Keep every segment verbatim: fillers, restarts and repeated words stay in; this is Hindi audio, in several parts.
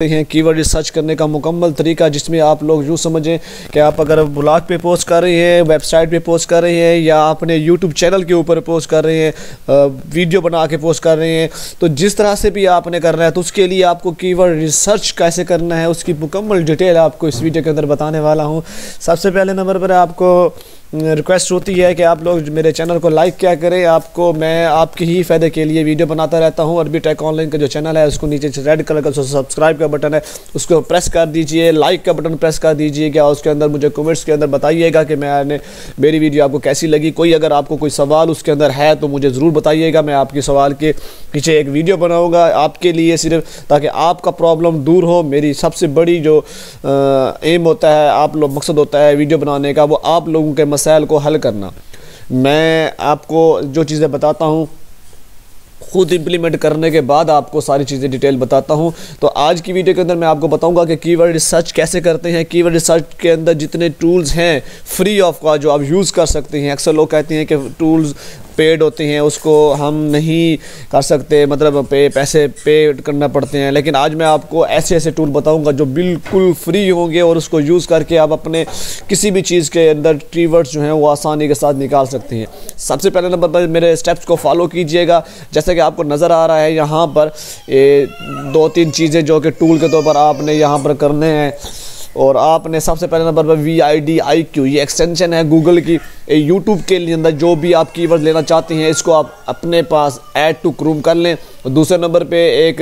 हैं कीवर्ड रिसर्च करने का मुकम्मल तरीका, जिसमें आप लोग यूँ समझें कि आप अगर ब्लॉग पे पोस्ट कर रहे हैं, वेबसाइट पे पोस्ट कर रहे हैं, या अपने यूट्यूब चैनल के ऊपर पोस्ट कर रहे हैं, वीडियो बना के पोस्ट कर रहे हैं, तो जिस तरह से भी आपने करना है तो उसके लिए आपको कीवर्ड रिसर्च कैसे करना है उसकी मुकम्मल डिटेल आपको इस वीडियो के अंदर बताने वाला हूँ। सबसे पहले नंबर पर आपको रिक्वेस्ट होती है कि आप लोग मेरे चैनल को लाइक क्या करें। आपको मैं आपके ही फ़ायदे के लिए वीडियो बनाता रहता हूं। अरबी टेक ऑनलाइन का जो चैनल है उसको नीचे रेड कलर का सब्सक्राइब का बटन है उसको प्रेस कर दीजिए, लाइक का बटन प्रेस कर दीजिएगा, उसके अंदर मुझे कमेंट्स के अंदर बताइएगा कि मैंने मेरी वीडियो आपको कैसी लगी। कोई अगर आपको कोई सवाल उसके अंदर है तो मुझे ज़रूर बताइएगा, मैं आपके सवाल के पीछे एक वीडियो बनाऊँगा आपके लिए सिर्फ, ताकि आपका प्रॉब्लम दूर हो। मेरी सबसे बड़ी जो एम होता है, आप लोग मकसद होता है वीडियो बनाने का, वो आप लोगों के मसाइल को हल करना। मैं आपको जो चीज़ें बताता हूँ खुद इम्प्लीमेंट करने के बाद आपको सारी चीज़ें डिटेल बताता हूँ। तो आज की वीडियो के अंदर मैं आपको बताऊंगा कि कीवर्ड रिसर्च कैसे करते हैं। कीवर्ड रिसर्च के अंदर जितने टूल्स हैं फ्री ऑफ का जो आप यूज़ कर सकते हैं, अक्सर लोग कहते हैं कि टूल्स पेड होते हैं उसको हम नहीं कर सकते, मतलब पे पैसे पे करना पड़ते हैं, लेकिन आज मैं आपको ऐसे ऐसे टूल बताऊंगा जो बिल्कुल फ्री होंगे और उसको यूज़ करके आप अपने किसी भी चीज़ के अंदर कीवर्ड्स जो हैं वो आसानी के साथ निकाल सकते हैं। सबसे पहले नंबर पर मेरे स्टेप्स को फॉलो कीजिएगा। जैसे कि आपको नज़र आ रहा है यहाँ पर ये दो तीन चीज़ें जो कि टूल के तौर पर आपने यहाँ पर करने हैं, और आपने सबसे पहले नंबर पर V I D I Q, ये एक्सटेंशन है गूगल की। यूट्यूब के लिए अंदर जो भी आप कीवर्ड लेना चाहते हैं इसको आप अपने पास ऐड टू क्रोम कर लें। दूसरे नंबर पे एक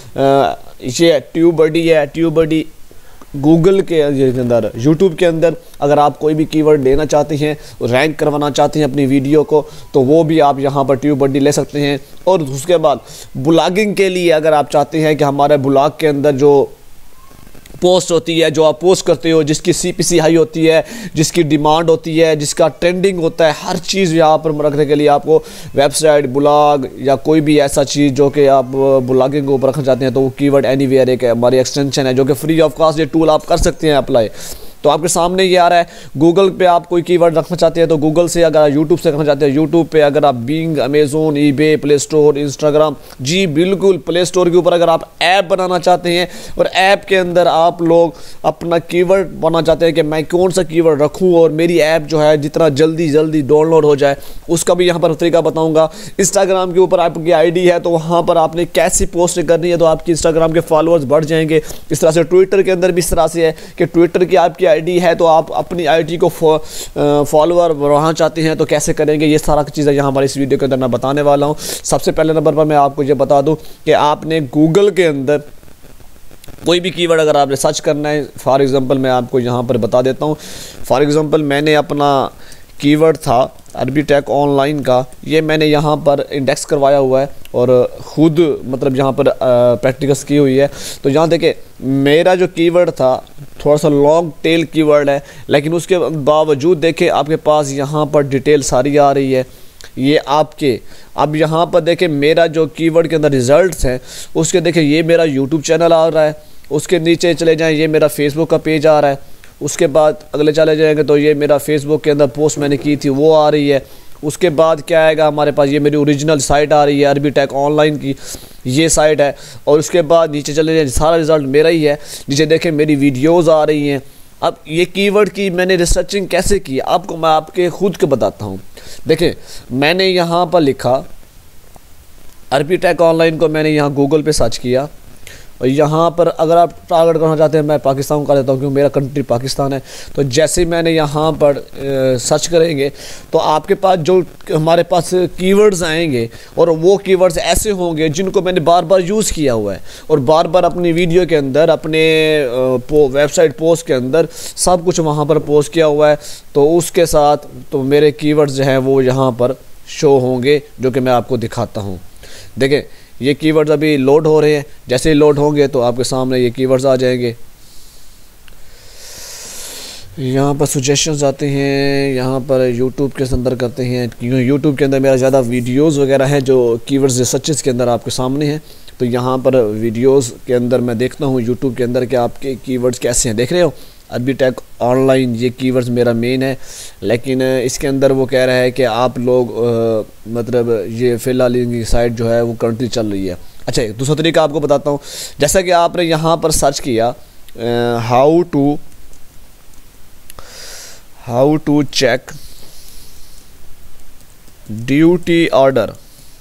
ये ट्यूबबडी है, ट्यूबबडी गूगल के अंदर, यूट्यूब के अंदर अगर आप कोई भी कीवर्ड लेना चाहते हैं, रैंक करवाना चाहते हैं अपनी वीडियो को, तो वो भी आप यहाँ पर ट्यूबबडी ले सकते हैं। और उसके बाद ब्लॉगिंग के लिए अगर आप चाहते हैं कि हमारे ब्लॉग के अंदर जो पोस्ट होती है, जो आप पोस्ट करते हो, जिसकी सीपीसी हाई होती है, जिसकी डिमांड होती है, जिसका ट्रेंडिंग होता है, हर चीज़ यहाँ पर रखने के लिए आपको वेबसाइट, ब्लॉग या कोई भी ऐसा चीज़ जो कि आप ब्लॉगिंग के ऊपर रखना चाहते हैं, तो वो कीवर्ड एनीवेयर एक हमारी एक्सटेंशन है जो कि फ्री ऑफ कॉस्ट ये टूल आप कर सकते हैं अप्लाई। तो आपके सामने ये आ रहा है। गूगल पे आप कोई कीवर्ड रखना चाहते हैं तो गूगल से, अगर यूट्यूब से रखना चाहते हैं यूट्यूब पे, अगर आप Bing, Amazon, eBay, Play Store, Instagram, जी बिल्कुल प्ले स्टोर के ऊपर अगर आप ऐप बनाना चाहते हैं और ऐप के अंदर आप लोग अपना कीवर्ड बनाना चाहते हैं कि मैं कौन सा कीवर्ड रखूँ और मेरी ऐप जो है जितना जल्दी जल्दी डाउनलोड हो जाए, उसका भी यहाँ पर तरीका बताऊँगा। इंस्टाग्राम के ऊपर आपकी आई डी है तो वहाँ पर आपने कैसी पोस्ट करनी है तो आपकी इंस्टाग्राम के फॉलोअर्स बढ़ जाएंगे। इस तरह से ट्विटर के अंदर भी इस तरह से है कि ट्विटर की आपकी आईडी है तो आप अपनी आईडी को फॉलोअर बढ़ाना चाहते हैं तो कैसे करेंगे, ये सारा चीज़ें यहाँ हमारे इस वीडियो के अंदर मैं बताने वाला हूँ। सबसे पहले नंबर पर मैं आपको ये बता दूँ कि आपने गूगल के अंदर कोई भी कीवर्ड अगर आपने सर्च करना है, फॉर एग्जांपल मैं आपको यहाँ पर बता देता हूँ। फॉर एग्जांपल मैंने अपना कीवर्ड था अरबी टेक ऑनलाइन का, ये मैंने यहाँ पर इंडेक्स करवाया हुआ है और ख़ुद मतलब यहाँ पर प्रैक्टिकस की हुई है। तो यहाँ देखें मेरा जो कीवर्ड था थोड़ा सा लॉन्ग टेल कीवर्ड है, लेकिन उसके बावजूद देखें आपके पास यहाँ पर डिटेल सारी आ रही है ये आपके। अब यहाँ पर देखें मेरा जो कीवर्ड के अंदर रिजल्ट्स हैं उसके देखें ये मेरा यूट्यूब चैनल आ रहा है, उसके नीचे चले जाएँ ये मेरा फेसबुक का पेज आ रहा है, उसके बाद अगले चले जाएंगे तो ये मेरा फेसबुक के अंदर पोस्ट मैंने की थी वो आ रही है। उसके बाद क्या आएगा हमारे पास, ये मेरी ओरिजिनल साइट आ रही है अरबी टेक ऑनलाइन की, ये साइट है। और उसके बाद नीचे चले जाए सारा रिज़ल्ट मेरा ही है, नीचे देखें मेरी वीडियोज़ आ रही हैं। अब ये कीवर्ड की मैंने रिसर्चिंग कैसे की आपको मैं आपके खुद के बताता हूँ। देखें मैंने यहाँ पर लिखा अरबी टेक ऑनलाइन को, मैंने यहाँ गूगल पे सर्च किया और यहाँ पर अगर आप टारगेट करना चाहते हैं, मैं पाकिस्तान का लेता हूँ क्योंकि मेरा कंट्री पाकिस्तान है। तो जैसे मैंने यहाँ पर ए, सर्च करेंगे तो आपके पास जो हमारे पास कीवर्ड्स आएंगे और वो कीवर्ड्स ऐसे होंगे जिनको मैंने बार बार यूज़ किया हुआ है और बार बार अपनी वीडियो के अंदर, अपने पो, वेबसाइट पोस्ट के अंदर सब कुछ वहाँ पर पोस्ट किया हुआ है। तो उसके साथ तो मेरे कीवर्ड्स जो हैं वो यहाँ पर शो होंगे जो कि मैं आपको दिखाता हूँ। देखें ये कीवर्ड्स अभी लोड हो रहे हैं, जैसे ही लोड होंगे तो आपके सामने ये कीवर्ड्स आ जाएंगे। यहाँ पर सजेशंस आते हैं, यहाँ पर यूट्यूब के अंदर करते हैं क्योंकि यूट्यूब के अंदर मेरा ज़्यादा वीडियोस वगैरह हैं जो कीवर्ड्स रिसर्चेस के अंदर आपके सामने हैं। तो यहाँ पर वीडियोस के अंदर मैं देखता हूँ यूट्यूब के अंदर कि आपके कीवर्ड्स कैसे हैं। देख रहे हो अरबी टेक ऑनलाइन ये कीवर्ड्स मेरा मेन है, लेकिन इसके अंदर वो कह रहा है कि आप लोग आ, मतलब ये फ़िलहाल इनकी साइट जो है वो कंट्री चल रही है। अच्छा, एक दूसरा तरीका आपको बताता हूँ। जैसा कि आपने यहाँ पर सर्च किया how to how to check duty order,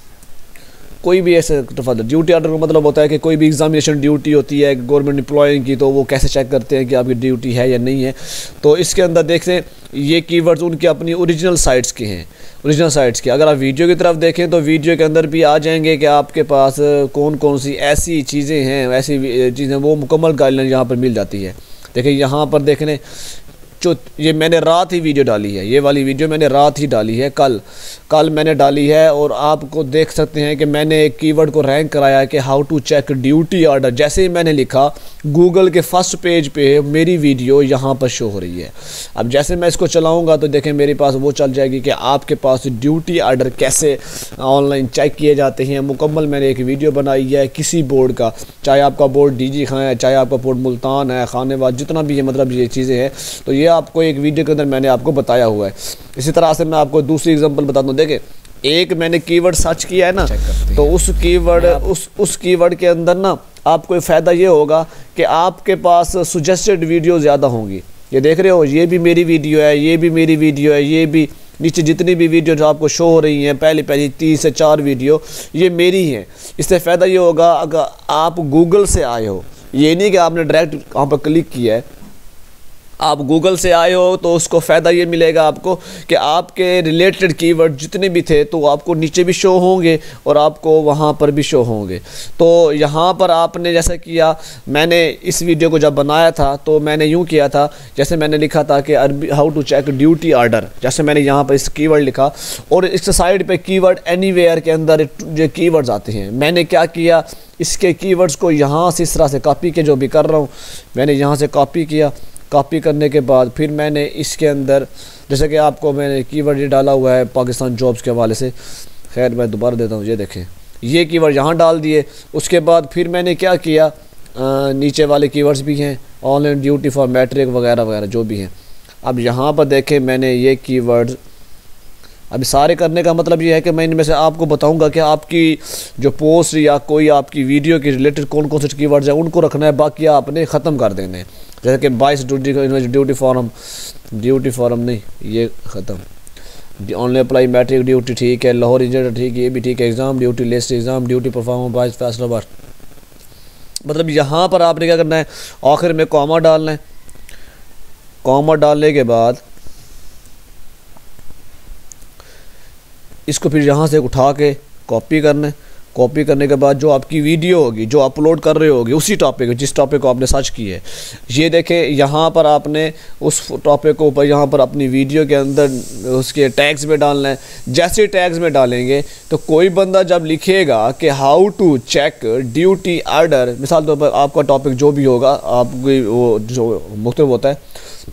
कोई भी ऐसे ड्यूटी ऑर्डर का मतलब होता है कि कोई भी एग्जामिनेशन ड्यूटी होती है गवर्नमेंट एम्प्लॉय की, तो वो कैसे चेक करते हैं कि आपकी ड्यूटी है या नहीं है। तो इसके अंदर देखते हैं ये कीवर्ड्स उनकी अपनी ओरिजिनल साइट्स के हैं, ओरिजिनल साइट्स के। अगर आप वीडियो की तरफ देखें तो वीडियो के अंदर भी आ जाएंगे कि आपके पास कौन कौन सी ऐसी चीज़ें हैं, ऐसी चीज़ें वो मुकम्मल गाइडलाइन यहाँ पर मिल जाती है। देखिए यहाँ पर देखने जो ये मैंने रात ही वीडियो डाली है, ये वाली वीडियो मैंने रात ही डाली है, कल कल मैंने डाली है। और आपको देख सकते हैं कि मैंने एक कीवर्ड को रैंक कराया है कि how to check duty order. जैसे ही मैंने लिखा गूगल के फर्स्ट पेज पे मेरी वीडियो यहाँ पर शो हो रही है। अब जैसे मैं इसको चलाऊँगा तो देखें मेरे पास वो चल जाएगी कि आपके पास ड्यूटी ऑर्डर कैसे ऑनलाइन चेक किए जाते हैं। मुकम्मल मैंने एक वीडियो बनाई है किसी बोर्ड का, चाहे आपका बोर्ड डी जी खां है, चाहे आपका बोर्ड मुल्तान है, खानेवाद, जितना भी है, मतलब ये चीज़ें हैं। तो ये आपको एक वीडियो के अंदर मैंने आपको बताया हुआ है। इसी तरह से मैं आपको दूसरी एग्जांपल बताता हूँ। देखें एक मैंने कीवर्ड सर्च किया है ना, तो उस कीवर्ड उस उस कीवर्ड के अंदर ना आपको फ़ायदा ये होगा कि आपके पास सुजेस्टेड वीडियो ज़्यादा होंगी। ये देख रहे हो, ये भी मेरी वीडियो है, ये भी मेरी वीडियो है, ये भी नीचे जितनी भी वीडियो जो आपको शो हो रही हैं, पहले पहली तीन से चार वीडियो ये मेरी हैं। इससे फ़ायदा ये होगा अगर आप गूगल से आए हो, ये नहीं कि आपने डायरेक्ट वहाँ पर क्लिक किया है, आप गूगल से आए हो तो उसको फ़ायदा ये मिलेगा आपको कि आपके रिलेटेड कीवर्ड जितने भी थे तो आपको नीचे भी शो होंगे और आपको वहाँ पर भी शो होंगे। तो यहाँ पर आपने जैसा किया, मैंने इस वीडियो को जब बनाया था तो मैंने यूँ किया था, जैसे मैंने लिखा था कि Arbi how to check duty order, जैसे मैंने यहाँ पर इस कीवर्ड लिखा और इस साइड पर कीवर्ड एनीवेयर के अंदर जो कीवर्ड्स आते हैं, मैंने क्या किया, इसके कीवर्ड्स को यहाँ से इस तरह से कॉपी के जो भी कर रहा हूँ मैंने यहाँ से कॉपी किया। कॉपी करने के बाद फिर मैंने इसके अंदर, जैसे कि आपको मैंने कीवर्ड ये डाला हुआ है पाकिस्तान जॉब्स के हवाले से, खैर मैं दोबारा देता हूँ, ये देखें ये कीवर्ड यहाँ डाल दिए। उसके बाद फिर मैंने क्या किया, आ, नीचे वाले कीवर्ड्स भी हैं, ऑनलाइन ड्यूटी फॉर मैट्रिक वगैरह वगैरह जो भी हैं। अब यहाँ पर देखें मैंने ये कीवर्ड्स, अभी सारे करने का मतलब ये है कि मैं इनमें से आपको बताऊंगा कि आपकी जो पोस्ट या कोई आपकी वीडियो के रिलेटेड कौन कौन से कीवर्ड्स हैं उनको रखना है, बाकी आपने ख़त्म कर देने हैं। जैसे कि BISE duty duty form duty form नहीं, ये ख़त्म, ऑनलाइन अप्लाई मैट्रिक ड्यूटी ठीक है, लाहौर इंजीनियर ठीक है, ये भी ठीक है, exam duty list exam duty perform BISE Faisalabad. मतलब यहाँ पर आपने क्या करना है, आखिर में कॉमा डालना है। कॉमा डालने के बाद इसको फिर यहाँ से उठा के कॉपी करना है। कॉपी करने के बाद जो आपकी वीडियो होगी जो अपलोड कर रहे होगी उसी टॉपिक जिस टॉपिक को आपने सर्च की है, ये देखें यहाँ पर आपने उस टॉपिक को ऊपर यहाँ पर अपनी वीडियो के अंदर उसके टैग्स में डालना है। जैसे टैग्स में डालेंगे तो कोई बंदा जब लिखेगा कि how to check duty order, मिसाल तौर पर आपका टॉपिक जो भी होगा आपकी वो जो मुख्तलिफ होता है,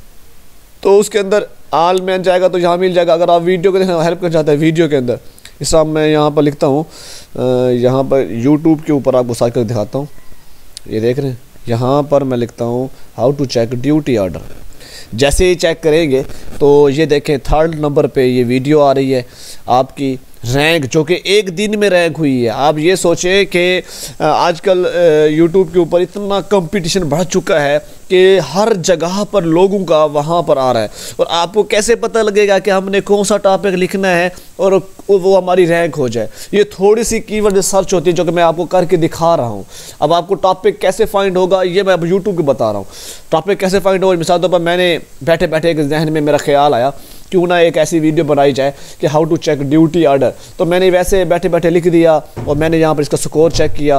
तो उसके अंदर आल में जाएगा तो यहाँ मिल जाएगा। अगर आप वीडियो को देखना हेल्प करना चाहते हैं वीडियो के अंदर, इस तरह मैं यहाँ पर लिखता हूँ, यहाँ पर यूट्यूब के ऊपर आपको सर्च कर दिखाता हूँ, ये देख रहे हैं, यहाँ पर मैं लिखता हूँ how to check duty order. जैसे ही चेक करेंगे तो ये देखें थर्ड नंबर पे ये वीडियो आ रही है आपकी रैंक, जो कि एक दिन में रैंक हुई है। आप ये सोचें कि आजकल यूट्यूब के ऊपर इतना कंपटीशन बढ़ चुका है कि हर जगह पर लोगों का वहाँ पर आ रहा है, और आपको कैसे पता लगेगा कि हमने कौन सा टॉपिक लिखना है और वो हमारी रैंक हो जाए। ये थोड़ी सी कीवर्ड सर्च होती है जो कि मैं आपको करके दिखा रहा हूँ। अब आपको टॉपिक कैसे फाइंड होगा ये मैं अब यूट्यूब पे बता रहा हूँ। टॉपिक कैसे फाइंड होगा, मिसाल तौर पर मैंने बैठे बैठे एक जहन में मेरा ख्याल आया क्यों ना एक ऐसी वीडियो बनाई जाए कि how to check duty order, तो मैंने वैसे बैठे बैठे लिख दिया और मैंने यहाँ पर इसका स्कोर चेक किया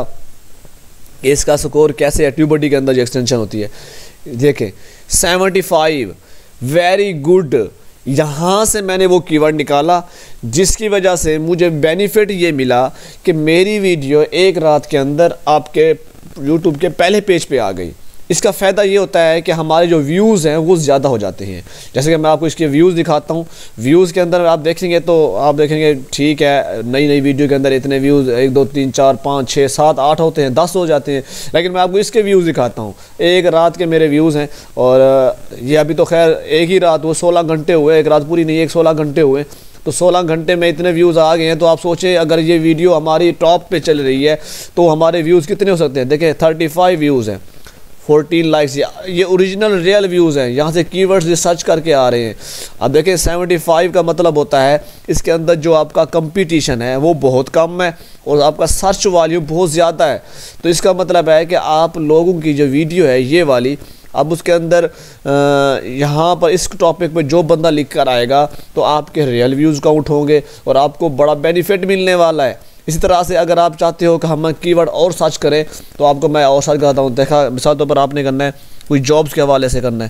कि इसका स्कोर कैसे है। ट्यूबडी के अंदर जो एक्सटेंशन होती है देखें सेवेंटी फाइव, वेरी गुड। यहाँ से मैंने वो कीवर्ड निकाला जिसकी वजह से मुझे बेनिफिट ये मिला कि मेरी वीडियो एक रात के अंदर आपके यूट्यूब के पहले पेज पे आ गई। इसका फ़ायदा ये होता है कि हमारे जो व्यूज़ हैं वो ज़्यादा हो जाते हैं। जैसे कि मैं आपको इसके व्यूज़ दिखाता हूँ, व्यूज़ के अंदर आप देखेंगे तो आप देखेंगे ठीक है नई नई वीडियो के अंदर इतने व्यूज़ एक दो तीन चार पाँच छः सात आठ होते हैं, दस हो जाते हैं, लेकिन मैं आपको इसके व्यूज़ दिखाता हूँ। एक रात के मेरे व्यूज़ हैं और ये अभी तो खैर एक ही रात वो सोलह घंटे हुए, एक रात पूरी नहीं, एक सोलह घंटे हुए, तो सोलह घंटे में इतने व्यूज़ आ गए हैं। तो आप सोचें अगर ये वीडियो हमारी टॉप पे चल रही है तो हमारे व्यूज़ कितने हो सकते हैं। देखें थर्टी फाइव व्यूज़ हैं, फोर्टीन लाइक्स, ये ओरिजिनल रियल व्यूज़ हैं, यहाँ से कीवर्ड्स रिसर्च करके आ रहे हैं। अब देखें सेवेंटी फाइव का मतलब होता है इसके अंदर जो आपका कंपटीशन है वो बहुत कम है और आपका सर्च वॉल्यूम बहुत ज़्यादा है। तो इसका मतलब है कि आप लोगों की जो वीडियो है ये वाली, अब उसके अंदर यहाँ पर इस टॉपिक पे जो बंदा लिख कर आएगा तो आपके रियल व्यूज़ काउंट होंगे और आपको बड़ा बेनिफिट मिलने वाला है। इसी तरह से अगर आप चाहते हो कि हम कीवर्ड और सर्च करें तो आपको मैं और सर्च कराता हूँ। देखा मिसाल तौर पर आपने करना है कोई जॉब्स के हवाले से करना है,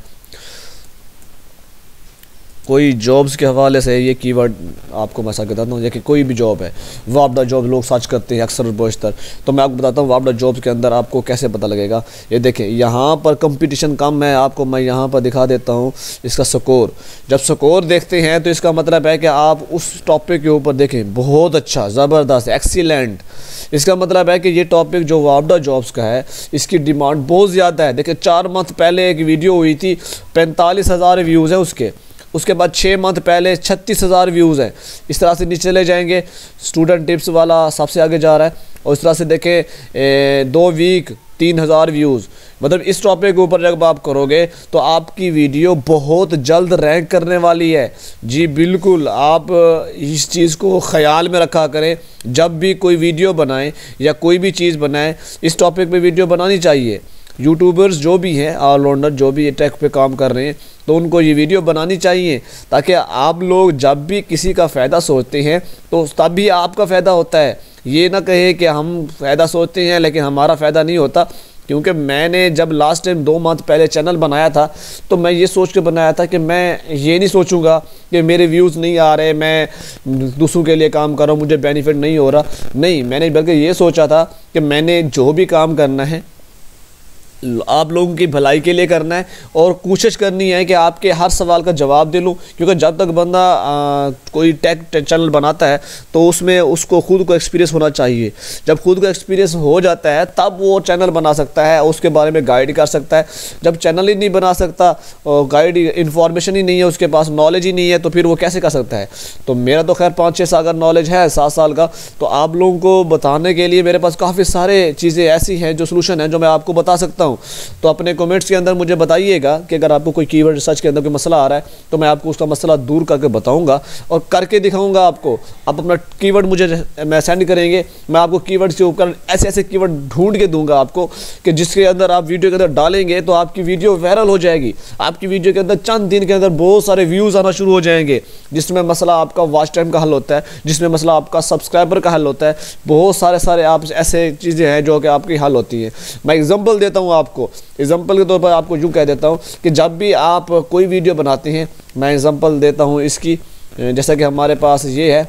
कोई जॉब्स के हवाले से ये कीवर्ड आपको मैं सर्च बताता हूँ। जैसे कोई भी जॉब है, वापडा जॉब लोग सर्च करते हैं अक्सर बेशतर, तो मैं आपको बताता हूँ वापडा जॉब्स के अंदर आपको कैसे पता लगेगा। ये देखें यहाँ पर कंपटीशन कम है, आपको मैं यहाँ पर दिखा देता हूँ इसका स्कोर। जब स्कोर देखते हैं तो इसका मतलब है कि आप उस टॉपिक के ऊपर देखें बहुत अच्छा, ज़बरदस्त, एक्सीलेंट। इसका मतलब है कि ये टॉपिक जो वापडा जॉब्स का है इसकी डिमांड बहुत ज़्यादा है। देखिए चार मंथ पहले एक वीडियो हुई थी, पैंतालीस हज़ार व्यूज़ हैं उसके, उसके बाद छः मंथ पहले छत्तीस हज़ार व्यूज़ हैं। इस तरह से नीचे चले जाएंगे, स्टूडेंट टिप्स वाला सबसे आगे जा रहा है और इस तरह से देखें दो वीक तीन हज़ार व्यूज़। मतलब इस टॉपिक के ऊपर जब आप करोगे तो आपकी वीडियो बहुत जल्द रैंक करने वाली है। जी बिल्कुल, आप इस चीज़ को ख्याल में रखा करें, जब भी कोई वीडियो बनाएं या कोई भी चीज़ बनाएं इस टॉपिक पे वीडियो बनानी चाहिए। यूट्यूबर्स जो भी हैं, ऑलराउंडर जो भी टेक पे काम कर रहे हैं, तो उनको ये वीडियो बनानी चाहिए ताकि आप लोग जब भी किसी का फ़ायदा सोचते हैं तो तब भी आपका फ़ायदा होता है। ये ना कहे कि हम फ़ायदा सोचते हैं लेकिन हमारा फ़ायदा नहीं होता। क्योंकि मैंने जब लास्ट टाइम दो मंथ पहले चैनल बनाया था तो मैं ये सोच के बनाया था कि मैं ये नहीं सोचूंगा कि मेरे व्यूज़ नहीं आ रहे, मैं दूसरों के लिए काम कर रहा हूँ, मुझे बेनिफिट नहीं हो रहा। नहीं, मैंने बल्कि ये सोचा था कि मैंने जो भी काम करना है आप लोगों की भलाई के लिए करना है और कोशिश करनी है कि आपके हर सवाल का जवाब दे लूँ। क्योंकि जब तक बंदा आ, कोई टेक चैनल बनाता है तो उसमें उसको खुद को एक्सपीरियंस होना चाहिए। जब खुद को एक्सपीरियंस हो जाता है तब वो चैनल बना सकता है, उसके बारे में गाइड कर सकता है। जब चैनल ही नहीं बना सकता और गाइड इन्फॉर्मेशन ही नहीं है, उसके पास नॉलेज ही नहीं है, तो फिर वो कैसे कर सकता है। तो मेरा तो खैर पाँच छः साल का नॉलेज है, सात साल का, तो आप लोगों को बताने के लिए मेरे पास काफ़ी सारे चीज़ें ऐसी हैं जो सोल्यूशन है जो मैं आपको बता सकता हूँ। तो अपने कमेंट्स के अंदर मुझे बताइएगा कि अगर आपको कोई कीवर्ड रिसर्च के अंदर कोई मसला आ रहा है तो मैं आपको उसका मसला दूर करके बताऊंगा और करके दिखाऊंगा आपको। आप अपना कीवर्ड मुझे मैं सेंड करेंगे, मैं आपको कीवर्ड के ऊपर ऐसे ऐसे कीवर्ड ढूंढ के दूंगा आपको कि जिसके अंदर आप वीडियो के अंदर डालेंगे तो आपकी वीडियो वायरल हो जाएगी। आपकी वीडियो के अंदर चंद दिन के अंदर बहुत सारे व्यूज़ आना शुरू हो जाएंगे, जिसमें मसला आपका वॉच टाइम का हल होता है, जिसमें मसला आपका सब्सक्राइबर का हल होता है। बहुत सारे सारे आप ऐसे चीज़ें हैं जो कि आपकी हल होती हैं। मैं एग्जाम्पल देता हूँ आपको, एग्जाम्पल के तौर पर आपको यूँ कह देता हूँ कि जब भी आप कोई वीडियो बनाते हैं, मैं एग्जाम्पल देता हूँ इसकी, जैसा कि हमारे पास ये है,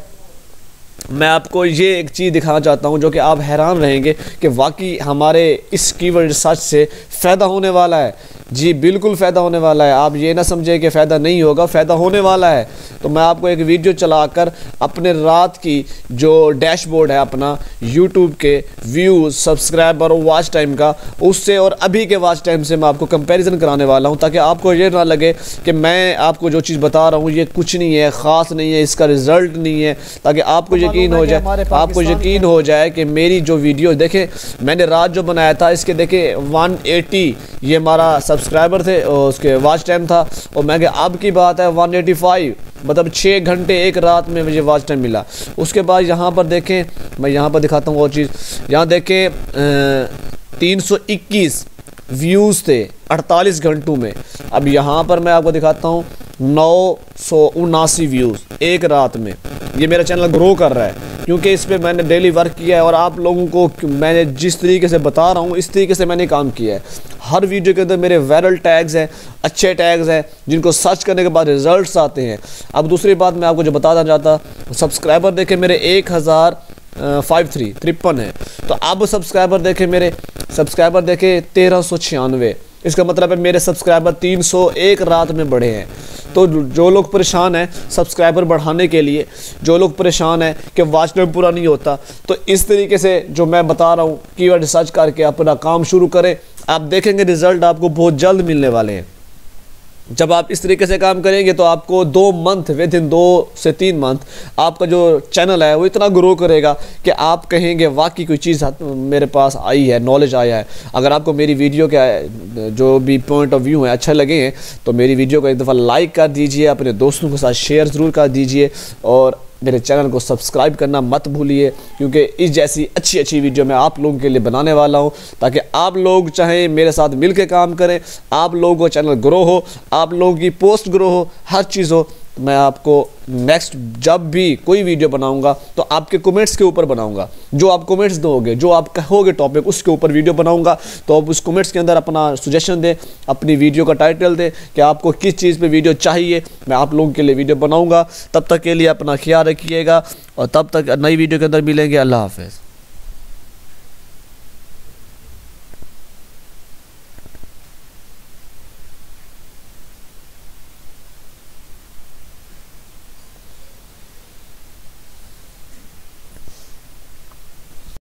मैं आपको ये एक चीज़ दिखाना चाहता हूँ जो कि आप हैरान रहेंगे कि वाकई हमारे इस कीवर्ड रिसर्च से फ़ायदा होने वाला है। जी बिल्कुल फ़ायदा होने वाला है, आप ये ना समझे कि फ़ायदा नहीं होगा, फ़ायदा होने वाला है। तो मैं आपको एक वीडियो चलाकर अपने रात की जो डैशबोर्ड है अपना यूट्यूब के व्यूज़, सब्सक्राइबर और वॉच टाइम का, उससे और अभी के वॉच टाइम से मैं आपको कंपैरिजन कराने वाला हूँ, ताकि आपको ये ना लगे कि मैं आपको जो चीज़ बता रहा हूँ ये कुछ नहीं है, ख़ास नहीं है, इसका रिज़ल्ट नहीं है, ताकि आपको यकीन हो जाए आपको यकीन हो जाए कि मेरी जो वीडियो देखें मैंने रात जो बनाया था इसके देखें वन एटी ये हमारा सब्सक्राइबर थे और उसके वॉच टाइम था, और मैं अब की बात है वन एटी फाइव, मतलब छः घंटे एक रात में मुझे वॉच टाइम मिला। उसके बाद यहाँ पर देखें, मैं यहाँ पर दिखाता हूँ और चीज़, यहाँ देखें तीन सौ इक्कीस व्यूज़ थे अड़तालीस घंटों में। अब यहाँ पर मैं आपको दिखाता हूँ नौ सौ उनासी व्यूज़ एक रात में। ये मेरा चैनल ग्रो कर रहा है क्योंकि इस पर मैंने डेली वर्क किया है और आप लोगों को मैंने जिस तरीके से बता रहा हूँ इस तरीके से मैंने काम किया है। हर वीडियो के अंदर मेरे वायरल टैग्स हैं, अच्छे टैग्स हैं जिनको सर्च करने के बाद रिजल्ट्स आते हैं। अब दूसरी बात मैं आपको जो बताना चाहता, सब्सक्राइबर देखे मेरे एक हज़ार फाइव थ्री तिरपन है, तो अब सब्सक्राइबर देखे मेरे सब्सक्राइबर देखे तेरह सौ छियानवे। इसका मतलब है मेरे सब्सक्राइबर तीन सौ एक रात में बढ़े हैं। तो जो लोग परेशान हैं सब्सक्राइबर बढ़ाने के लिए, जो लोग परेशान हैं कि वॉच टाइम पूरा नहीं होता, तो इस तरीके से जो मैं बता रहा हूँ कीवर्ड रिसर्च करके अपना काम शुरू करें, आप देखेंगे रिज़ल्ट आपको बहुत जल्द मिलने वाले हैं। जब आप इस तरीके से काम करेंगे तो आपको दो मंथ विद इन दो से तीन मंथ आपका जो चैनल है वो इतना ग्रो करेगा कि आप कहेंगे वाकई कोई चीज़ मेरे पास आई है, नॉलेज आया है। अगर आपको मेरी वीडियो के जो भी पॉइंट ऑफ व्यू है अच्छे लगे हैं तो मेरी वीडियो को एक दफ़ा लाइक कर दीजिए, अपने दोस्तों के साथ शेयर ज़रूर कर दीजिए और मेरे चैनल को सब्सक्राइब करना मत भूलिए, क्योंकि इस जैसी अच्छी अच्छी वीडियो मैं आप लोगों के लिए बनाने वाला हूं ताकि आप लोग चाहें मेरे साथ मिलकर काम करें, आप लोगों का चैनल ग्रो हो, आप लोगों की पोस्ट ग्रो हो, हर चीज़ हो। मैं आपको नेक्स्ट जब भी कोई वीडियो बनाऊंगा तो आपके कमेंट्स के ऊपर बनाऊंगा, जो आप कमेंट्स दोगे, जो आप कहोगे टॉपिक, उसके ऊपर वीडियो बनाऊंगा। तो आप उस कमेंट्स के अंदर अपना सजेशन दें, अपनी वीडियो का टाइटल दें कि आपको किस चीज़ पे वीडियो चाहिए, मैं आप लोगों के लिए वीडियो बनाऊंगा। तब तक के लिए अपना ख्याल रखिएगा और तब तक नई वीडियो के अंदर मिलेंगे। अल्लाह हाफ़िज़।